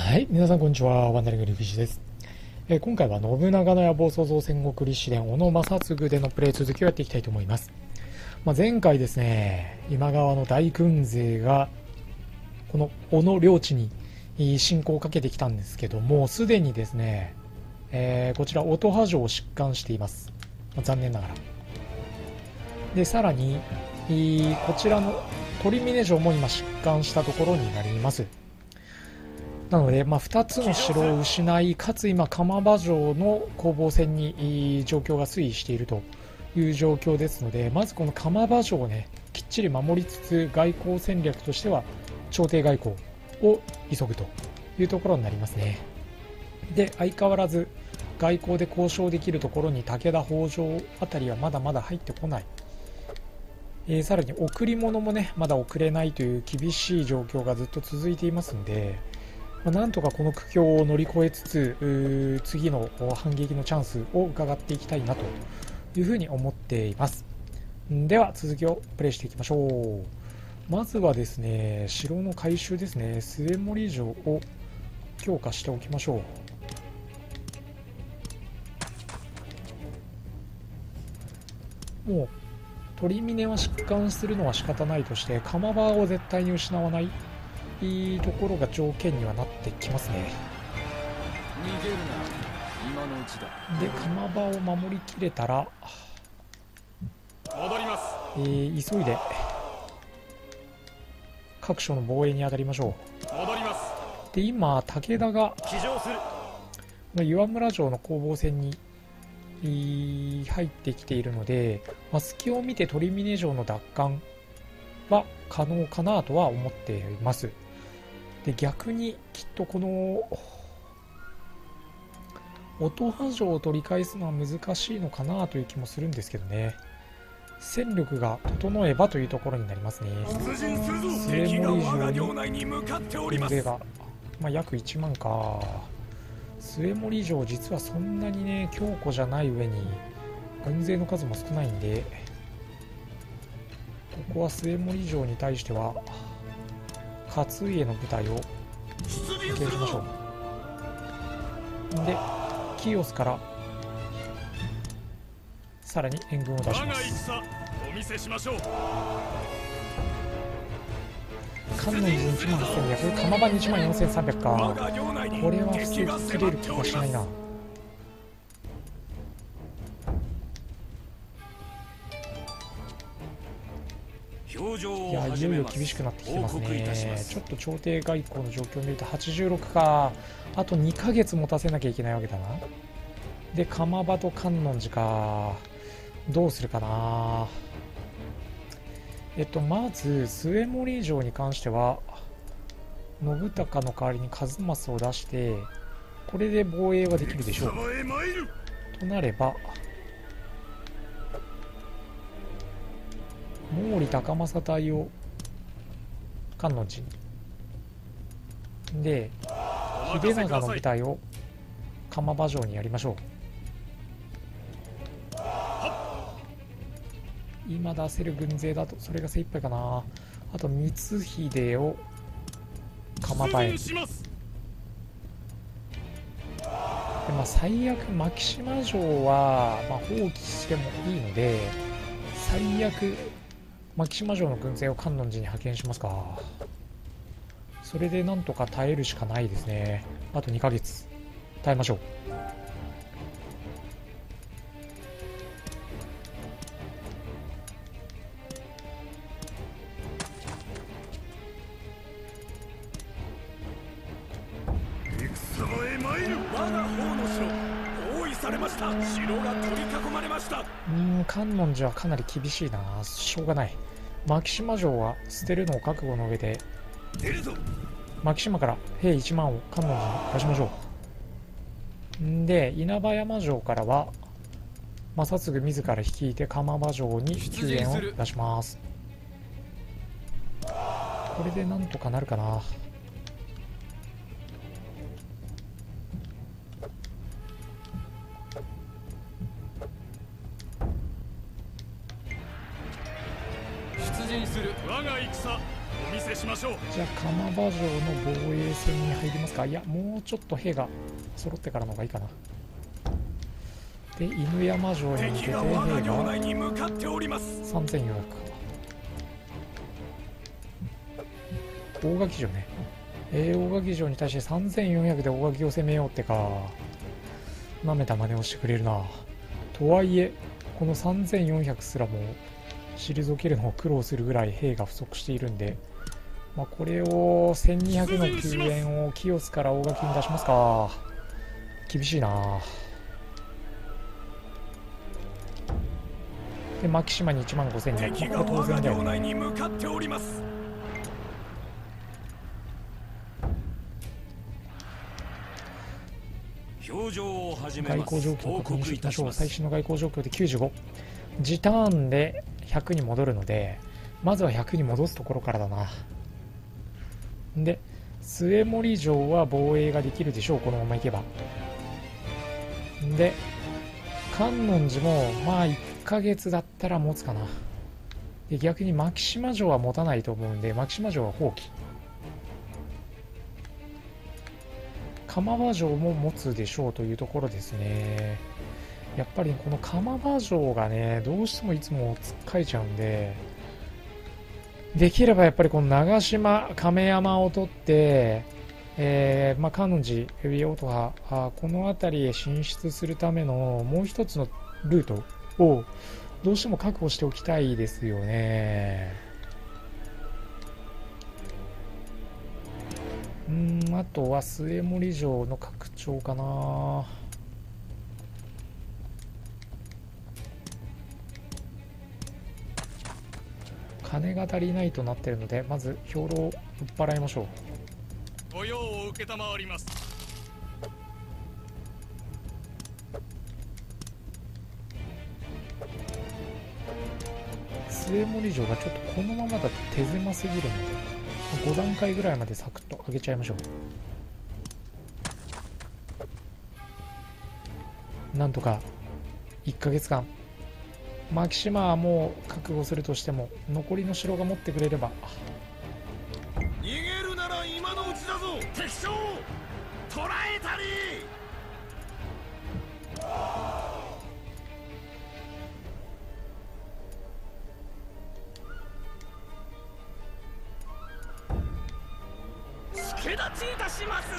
はい、皆さんこんにちは。ワンダリング陸士です。今回は信長の野望創造戦国立志伝小野正嗣でのプレイ続きをやっていきたいと思います。前回ですね、今川の大軍勢がこの小野領地に侵攻をかけてきたんですけども、すでにですね、こちら音羽城を疾患しています。残念ながら。で、さらにこちらの鳥峰城も今疾患したところになります。なので、2つの城を失い、かつ今、鎌場城の攻防戦に状況が推移しているという状況ですので、まずこの鎌場城をね、きっちり守りつつ、外交戦略としては、朝廷外交を急ぐというところになりますね。で、相変わらず、外交で交渉できるところに武田、北条あたりはまだまだ入ってこない。さらに贈り物もね、まだ送れないという厳しい状況がずっと続いていますので、なんとかこの苦境を乗り越えつつ、次の反撃のチャンスを伺っていきたいなというふうに思っています。では続きをプレイしていきましょう。まずはですね、城の改修ですね。末盛城を強化しておきましょう。もう鳥峰は疾患するのは仕方ないとして、鎌場を絶対に失わないいいところが条件にはなってきますね。 逃げるな、今のうちだ。 で、鎌場を守りきれたら戻ります。 急いで各所の防衛に当たりましょう。戻ります。 で、今武田が騎乗する。 岩村城の攻防戦に入ってきているので、隙を見て鳥峰城の奪還は可能かなとは思っています。で、逆にきっとこの音羽城を取り返すのは難しいのかなという気もするんですけどね。戦力が整えばというところになりますね。末盛城に軍勢が、約1万か。末盛城実はそんなにね強固じゃない上に軍勢の数も少ないんで、ここは末盛城に対しては勝家の部隊を派遣しましょう。で、清須からさらに援軍を出します。 お見せしましょう。 観音寺1万8200、鎌場1万4300か。これは防ぎきれる気がしないな。いや、いよいよ厳しくなってきてますね。ちょっと朝廷外交の状況を見ると86か。あと2ヶ月持たせなきゃいけないわけだな。で、鎌場と観音寺か。どうするかな。まず末盛城に関しては信孝の代わりに数正を出して、これで防衛はできるでしょう。となれば毛利高政隊を観音寺にで、秀長の部隊を鎌場城にやりましょう。今出せる軍勢だとそれが精一杯かな。あと光秀を鎌場へ。で、最悪牧島城は、放棄してもいいので、最悪牧島城の軍勢を観音寺に派遣しますか。それでなんとか耐えるしかないですね。あと2ヶ月耐えましょう。観音寺はかなり厳しいな。しょうがない。牧島城は捨てるのを覚悟の上で、牧島から兵1万を観音寺に出しましょう。で、稲葉山城からは正嗣自ら率いて鎌場城に救援を出します。これでなんとかなるかな。 せしましょう。 じゃあ釜場城の防衛戦に入りますか。いや、もうちょっと兵が揃ってからの方がいいかな。で、犬山城に向けて兵が3400か。大垣城ね。大垣城に対して3400で大垣を攻めようってか。なめた真似をしてくれるな。とはいえこの3400すらも退けるのを苦労するぐらい兵が不足しているんで、まあ、これを1200の救援を清須から大垣に出しますか。厳しいな。で牧島に15200、まあ、これ当然だよね。外交状況を確認していきましょう。最新の外交状況で95、時ターンで100に戻るので、まずは100に戻すところからだな。で末森城は防衛ができるでしょう、このままいけば。で観音寺もまあ1ヶ月だったら持つかな。で逆に牧島城は持たないと思うんで、牧島城は放棄。釜場城も持つでしょうというところですね。やっぱりこの釜場城がね、どうしてもいつもつっかえちゃうんで、できればやっぱりこの長島亀山を取って、観音寺海音羽この辺りへ進出するためのもう一つのルートをどうしても確保しておきたいですよね。あとは末森城の拡張かな。金が足りないとなっているので、まず兵糧を売っ払いましょう。 御用を受けたまわります。 末森城がちょっとこのままだと手狭すぎるので、5段階ぐらいまでサクッと上げちゃいましょう。なんとか1ヶ月間、牧島はもう覚悟するとしても残りの城が持ってくれれば。 逃げるなら今のうちだぞ。敵将捕らえたり。助立ちいたします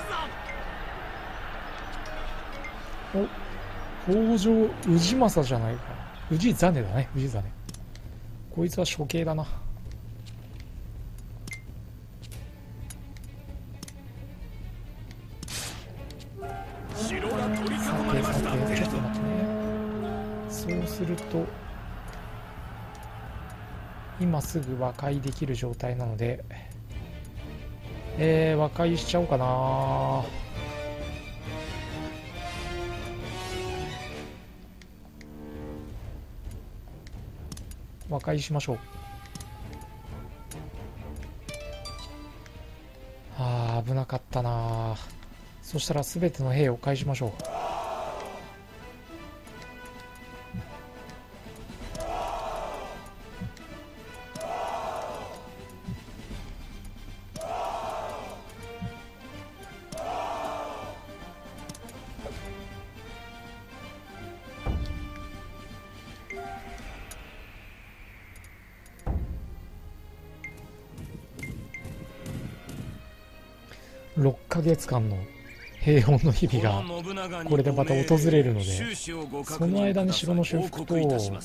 ぞ。お、北条氏政じゃないか。氏真だね、氏真。こいつは処刑だな。 城が取り囲まれました。 ちょっと待ってね。そうすると今すぐ和解できる状態なので、和解しちゃおうかな。和解しましょう。危なかったな。そしたら全ての兵を返しましょう。6ヶ月間の平穏の日々がこれでまた訪れるので、その間に城の修復と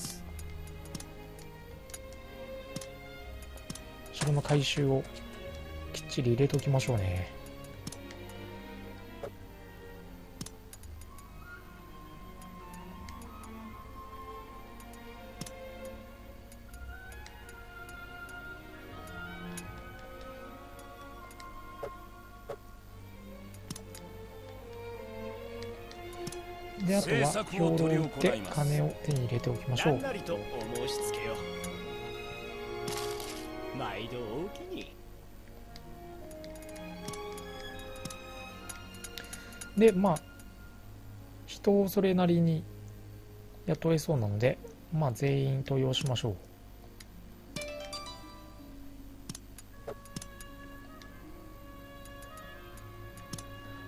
城の改修をきっちり入れておきましょうね。であとは兵糧を売って金を手に入れておきましょう。でまあ人をそれなりに雇えそうなので、まあ全員登用しましょう。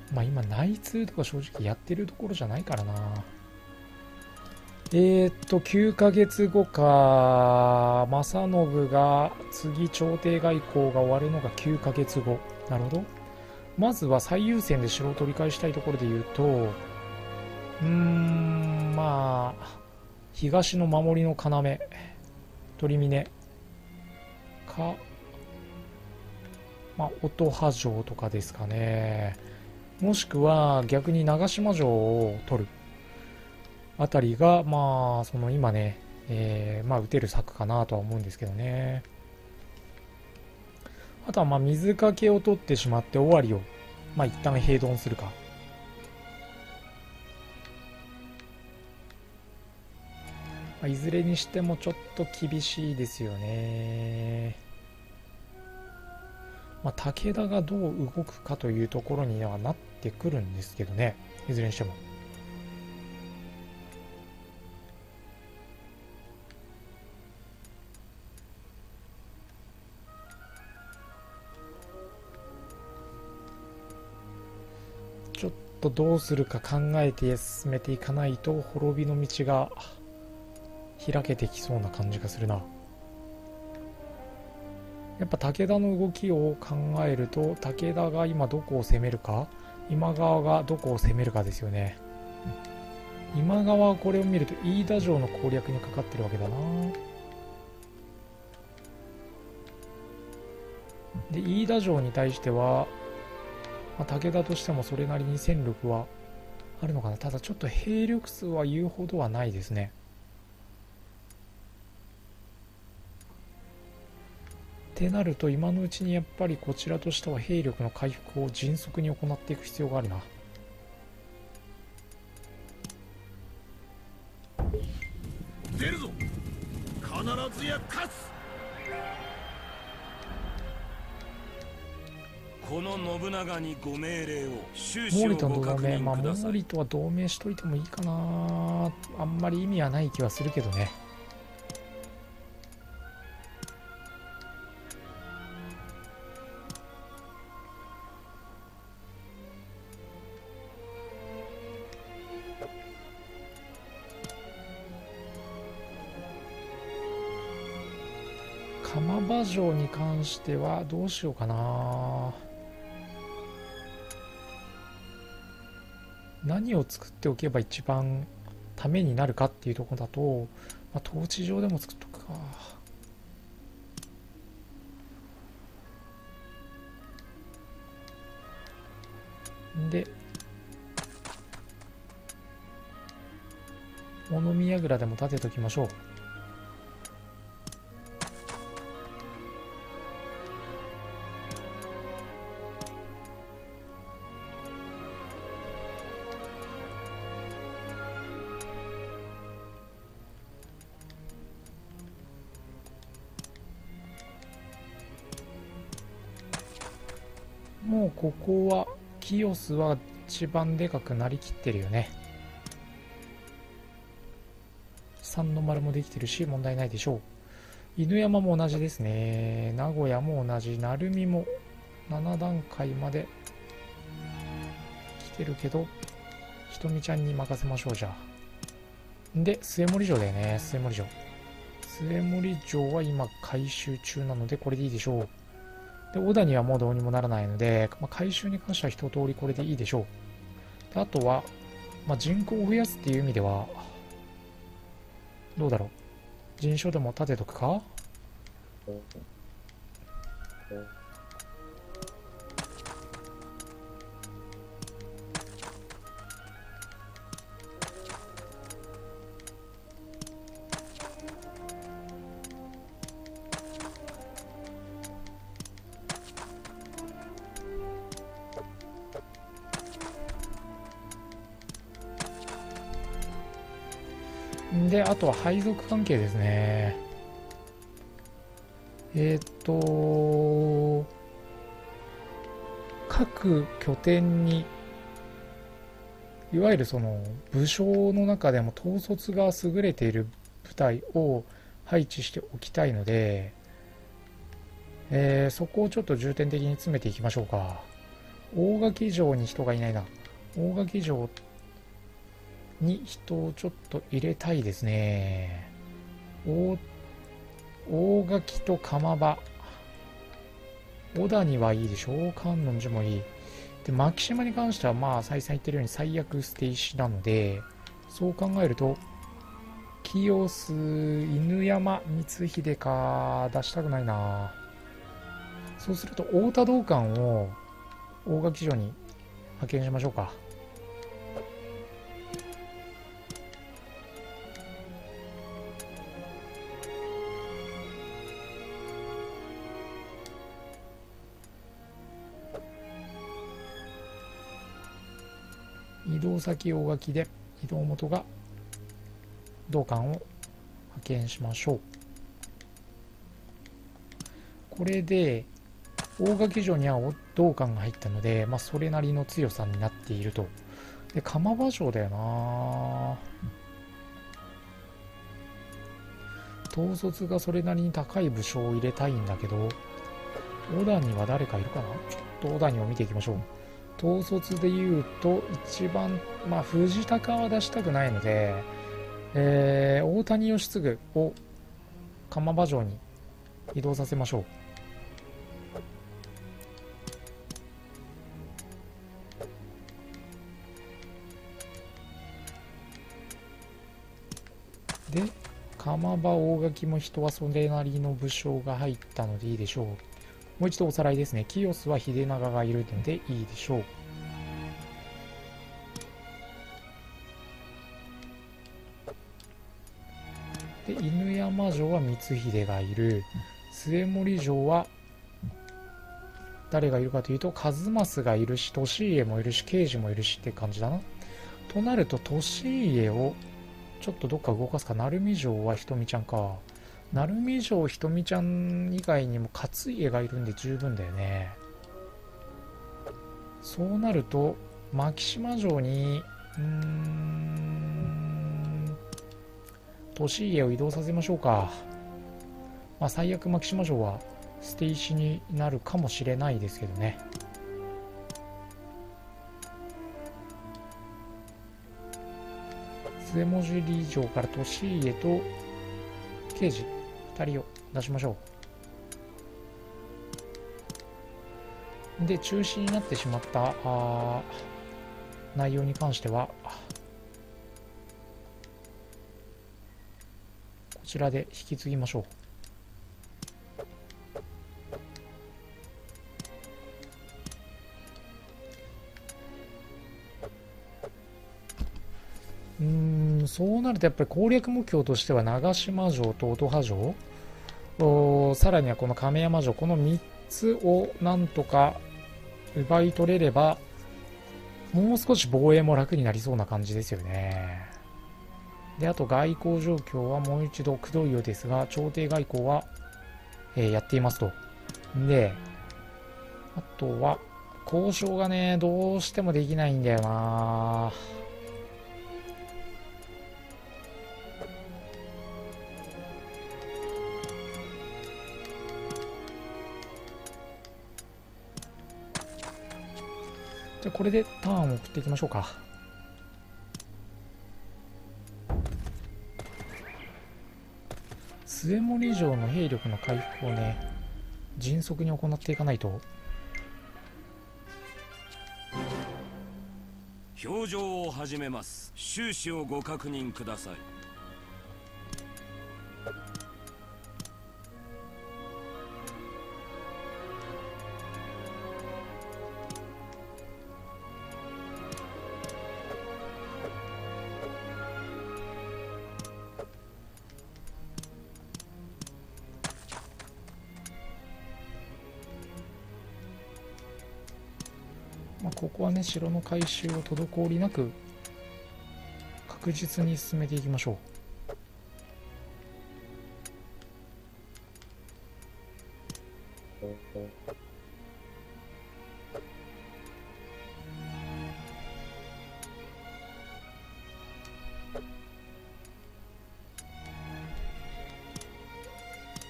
まあ今内通とか正直やってるところじゃないからな。9ヶ月後か。正信が次朝廷外交が終わるのが9ヶ月後。なるほど。まずは最優先で城を取り返したいところで言うと、まあ東の守りの要鳥峰か、まあ音羽城とかですかね。もしくは逆に長島城を取るあたりが、まあその今ね、まあ打てる策かなとは思うんですけどね。あとはまあ水かけを取ってしまって尾張をまあ一旦平丼するか。まあ、いずれにしてもちょっと厳しいですよね。まあ、武田がどう動くかというところにはなってくるんですけどね、いずれにしても。ちょっとどうするか考えて進めていかないと滅びの道が開けてきそうな感じがするな。やっぱ武田の動きを考えると、武田が今どこを攻めるか、今川がどこを攻めるかですよね。今川はこれを見ると飯田城の攻略にかかってるわけだな。で飯田城に対しては、まあ、武田としてもそれなりに戦力はあるのかな。ただちょっと兵力数は言うほどはないですね。ってなると今のうちにやっぱりこちらとしては兵力の回復を迅速に行っていく必要があるな。 出るぞ。必ずや勝つ。この信長にご命令を。 毛利との同盟、まあ毛利とは同盟しといてもいいかな。あんまり意味はない気はするけどね。鎌場城に関してはどうしようかな。何を作っておけば一番ためになるかっていうところだと、まあ、統治場でも作っとくか。で物見櫓でも建てときましょう。もうここは清須は一番でかくなりきってるよね。三の丸もできてるし問題ないでしょう。犬山も同じですね。名古屋も同じ。鳴海も7段階まで来てるけど、ひとみちゃんに任せましょう。じゃあで末森城だよね。末森城は今改修中なのでこれでいいでしょう。で小田にはもうどうにもならないので、まあ、改修に関しては一通りこれでいいでしょう。であとは、まあ、人口を増やすっていう意味ではどうだろう。陣所でも建てとくか。であとは配属関係ですね。各拠点にいわゆるその武将の中でも統率が優れている部隊を配置しておきたいので、そこをちょっと重点的に詰めていきましょうか。 大垣城に人がいないな。大垣城に人をちょっと入れたいですね。大垣と釜場。小田にはいいでしょう。観音寺もいい。で、牧島に関しては、まあ、再三言ってるように最悪捨て石なので、そう考えると、清須、犬山、光秀か、出したくないな。そうすると、太田道館を大垣城に派遣しましょうか。移動先大垣で移動元が道館を派遣しましょう。これで大垣城には道館が入ったので、まあ、それなりの強さになっていると。で、釜場城だよな。統率がそれなりに高い武将を入れたいんだけど、小田には誰かいるかな。ちょっと小田にを見ていきましょう。統率でいうと一番、まあ、藤高は出したくないので、大谷義次を釜場城に移動させましょう。で、釜場大垣も人はそれなりの武将が入ったのでいいでしょう。もう一度おさらいですね。清須は秀長がいるのでいいでしょう。で、犬山城は光秀がいる。末森城は誰がいるかというと、数正がいるし、利家もいるし、慶治もいるしって感じだな。となると、利家をちょっとどっか動かすか。鳴海城はひとみちゃんか。鳴海城ひとみちゃん以外にも勝家がいるんで十分だよね。そうなると牧島城に利家を移動させましょうか。まあ最悪牧島城は捨て石になるかもしれないですけどね。末森城から利家と慶治2人を出しましょう。で、中止になってしまった内容に関してはこちらで引き継ぎましょう。そうなるとやっぱり攻略目標としては長島城と音羽城、さらにはこの亀山城、この3つをなんとか奪い取れればもう少し防衛も楽になりそうな感じですよね。で、あと外交状況はもう一度くどいようですが、朝廷外交は、やっていますと。で、あとは交渉がねどうしてもできないんだよな。じゃあこれでターンを送っていきましょうか。末森城の兵力の回復をね迅速に行っていかないと。 表情を始めます。収支をご確認ください。 ここはね城の改修を滞りなく確実に進めていきましょ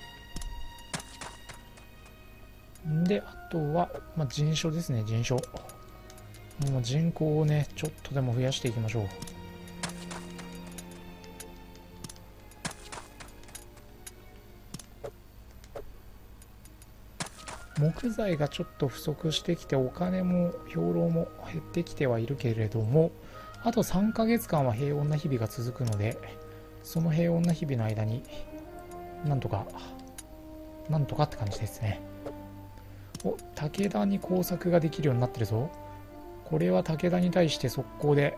う。で、あとは、陣所ですね。陣所もう人口をねちょっとでも増やしていきましょう。木材がちょっと不足してきて、お金も兵糧も減ってきてはいるけれども、あと3ヶ月間は平穏な日々が続くので、その平穏な日々の間になんとかって感じですね。お、武田に工作ができるようになってるぞ。これは武田に対して速攻で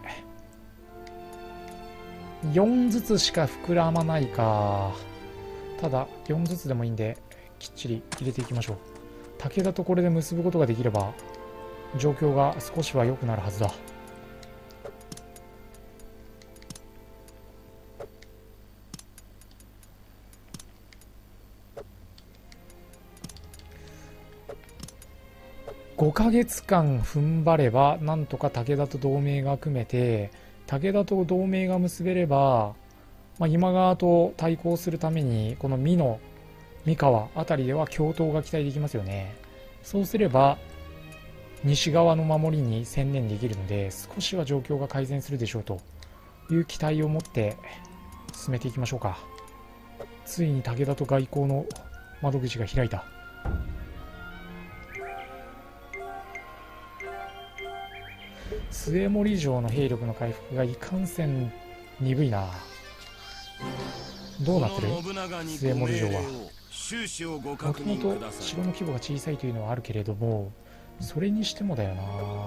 4ずつしか膨らまないか。ただ4ずつでもいいんできっちり入れていきましょう。武田とこれで結ぶことができれば状況が少しは良くなるはずだ。5ヶ月間踏ん張ればなんとか武田と同盟が組めて、武田と同盟が結べれば、今川と対抗するためにこの三河あたりでは共闘が期待できますよね。そうすれば西側の守りに専念できるので、少しは状況が改善するでしょうという期待を持って進めていきましょうか。ついに武田と外交の窓口が開いた。末森城の兵力の回復がいかんせん鈍いな。どうなってる？末森城はもともと城の規模が小さいというのはあるけれども、それにしてもだよな。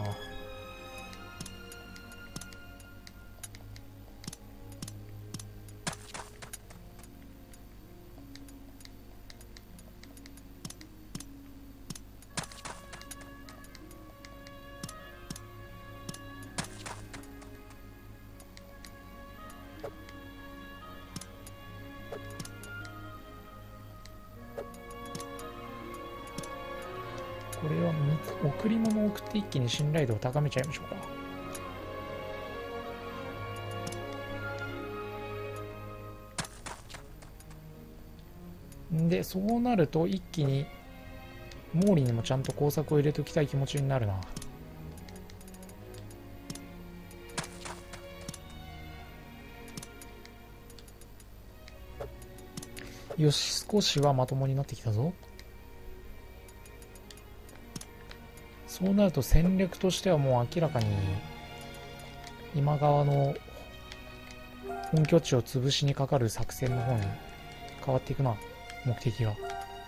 これは贈り物を送って一気に信頼度を高めちゃいましょうか。でそうなると一気に毛利にもちゃんと工作を入れておきたい気持ちになるな。よし、少しはまともになってきたぞ。そうなると戦略としてはもう明らかに今川の本拠地を潰しにかかる作戦の方に変わっていくな、目的が。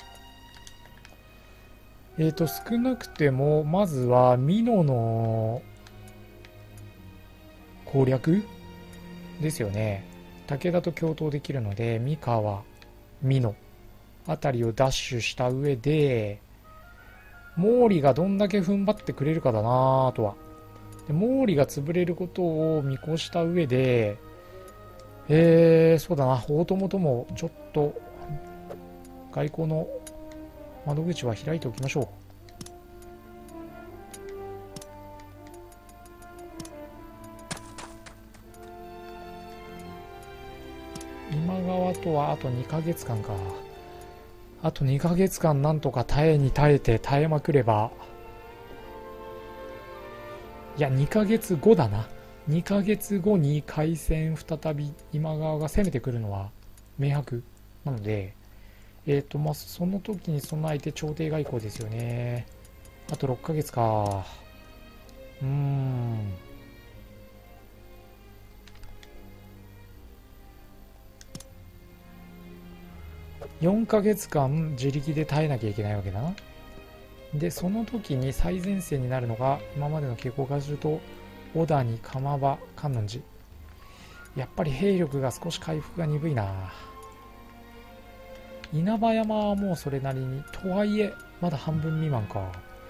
少なくてもまずは美濃の攻略ですよね。武田と共闘できるので三河、美濃あたりを奪取した上で、毛利がどんだけ踏ん張ってくれるかだな。あとはで毛利が潰れることを見越した上で、そうだな、大友ともちょっと外交の窓口は開いておきましょう。今川とはあと2ヶ月間か。あと2ヶ月間なんとか耐えに耐えて耐えまくれば、いや2ヶ月後だな。2ヶ月後に開戦再び今川が攻めてくるのは明白なので、その時に備えて朝廷外交ですよね。あと6ヶ月か。4ヶ月間自力で耐えなきゃいけないわけだな。でその時に最前線になるのが今までの傾向からすると小谷、鎌場、観音寺。やっぱり兵力が少し回復が鈍いな。稲葉山はもうそれなりに、とはいえまだ半分未満か。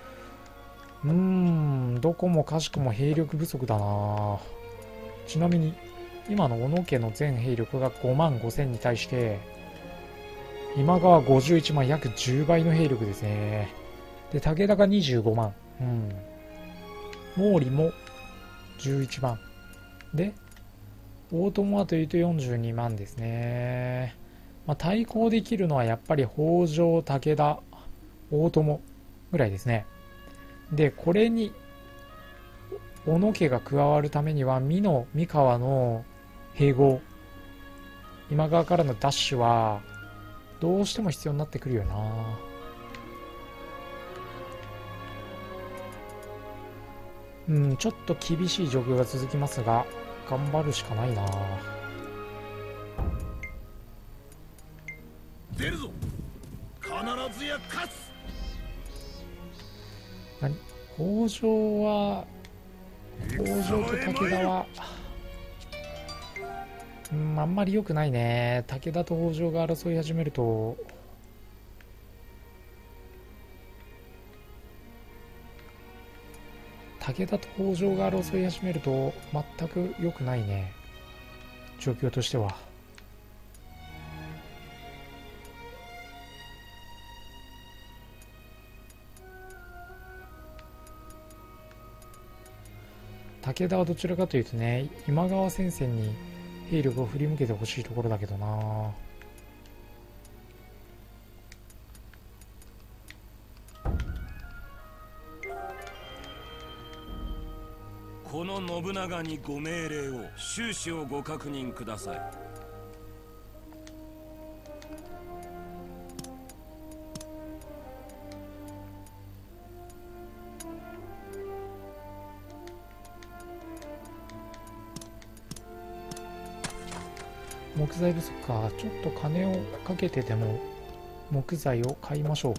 どこもかしくも兵力不足だな。ちなみに今の小野家の全兵力が5万5千に対して今川51万、約10倍の兵力ですね。で武田が25万、毛利も11万で大友はというと42万ですね。対抗できるのはやっぱり北条、武田、大友ぐらいですね。でこれに小野家が加わるためには三河の併合、今川からのダッシュはどうしても必要になってくるよな。ちょっと厳しい状況が続きますが、頑張るしかないな。 出るぞ。必ずや勝つ。 北条と武田はあんまり良くないね。武田と北条が争い始めると全く良くないね、状況としては。武田はどちらかというとね、今川戦線に兵力を振り向けてほしいところだけどな。 この信長にご命令を、収支をご確認ください。 木材不足か。ちょっと金をかけてでも木材を買いましょう。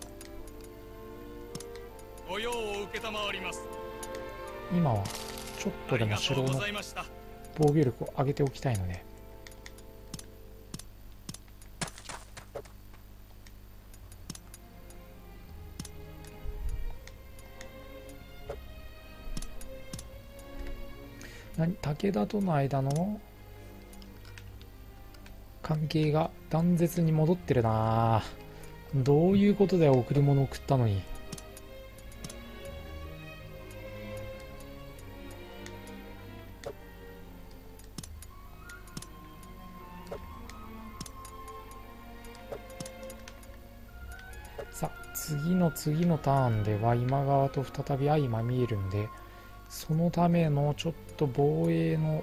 ご用を承ります。 今はちょっとでも城の防御力を上げておきたいので、武田との間の関係が断絶に戻ってるな。どういうことだよ、贈り物を送ったのに。さあ、次のターンでは今川と再び相まみえるんで、そのためのちょっと防衛の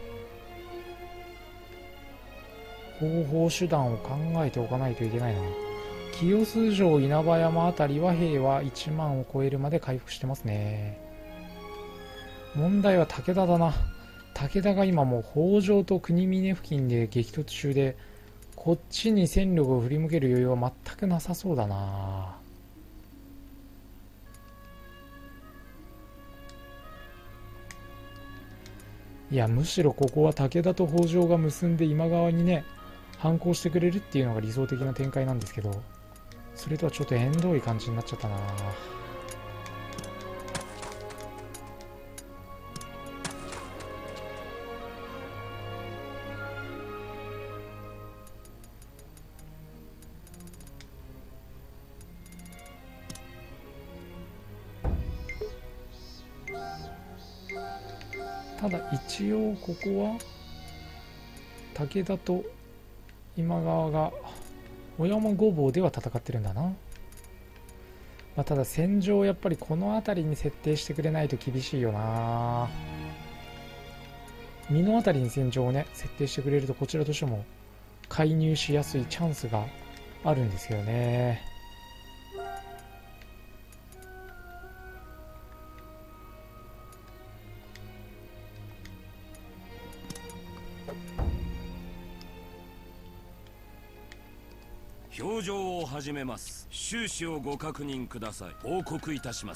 方法手段を考えておかないといけないな。清洲城稲葉山あたりは兵は1万を超えるまで回復してますね。問題は武田だな。武田が今もう北条と国峰付近で激突中で、こっちに戦力を振り向ける余裕は全くなさそうだな。いや、むしろここは武田と北条が結んで今川にね反抗してくれるっていうのが理想的な展開なんですけど、それとはちょっと縁遠い感じになっちゃったな。ただ一応ここは武田と今川が小山ごぼうでは戦ってるんだな。ただ戦場をやっぱりこの辺りに設定してくれないと厳しいよな。身の辺りに戦場をね設定してくれるとこちらとしても介入しやすいチャンスがあるんですよね。 表情を始めます。収支をご確認ください。報告いたします。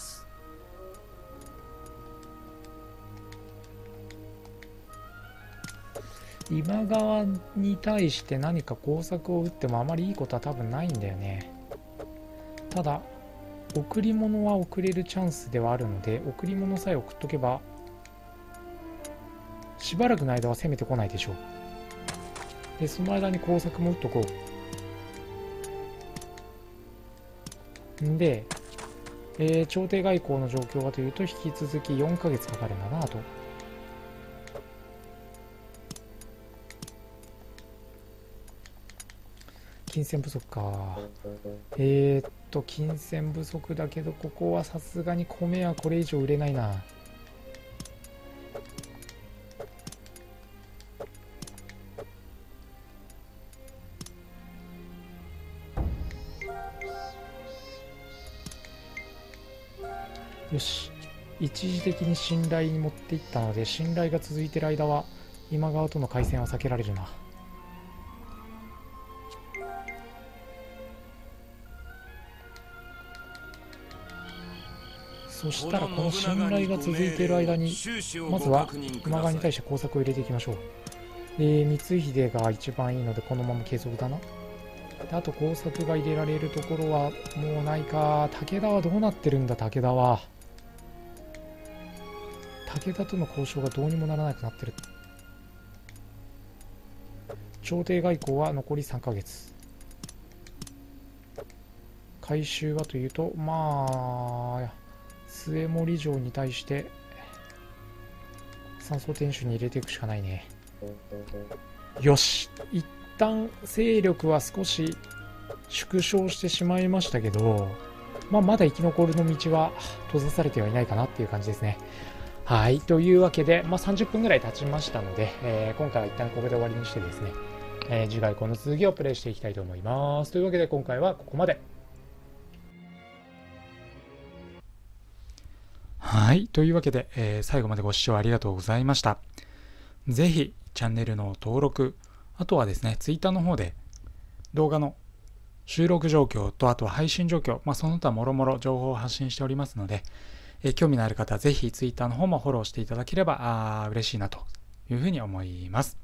今川に対して何か工作を打ってもあまりいいことは多分ないんだよね。ただ贈り物は送れるチャンスではあるので、贈り物さえ送っとけばしばらくの間は攻めてこないでしょう。でその間に工作も打っとこう。で、朝廷外交の状況はというと引き続き4ヶ月かかるんだなと。金銭不足か。金銭不足だけどここはさすがに米はこれ以上売れないな。 よし、一時的に信頼に持っていったので、信頼が続いている間は今川との回戦は避けられるな。そしたらこの信頼が続いている間にまずは今川に対して工作を入れていきましょう。光秀が一番いいのでこのまま継続だな。であと工作が入れられるところはもうないか。武田はどうなってるんだ。武田との交渉がどうにもならなくなってる。朝廷外交は残り3ヶ月。改修はというと末森城に対して三層天守に入れていくしかないね。よし、一旦勢力は少し縮小してしまいましたけど、まだ生き残るの道は閉ざされてはいないかなっていう感じですね。はい、というわけで、30分ぐらい経ちましたので、今回は一旦ここで終わりにしてですね、次回この続きをプレイしていきたいと思います。というわけで今回はここまで。はい、というわけで、最後までご視聴ありがとうございました。ぜひチャンネルの登録、あとはですね、Twitter の方で動画の収録状況と、あとは配信状況、その他もろもろ情報を発信しておりますので、興味のある方はぜひ Twitter の方もフォローしていただければ嬉しいなというふうに思います。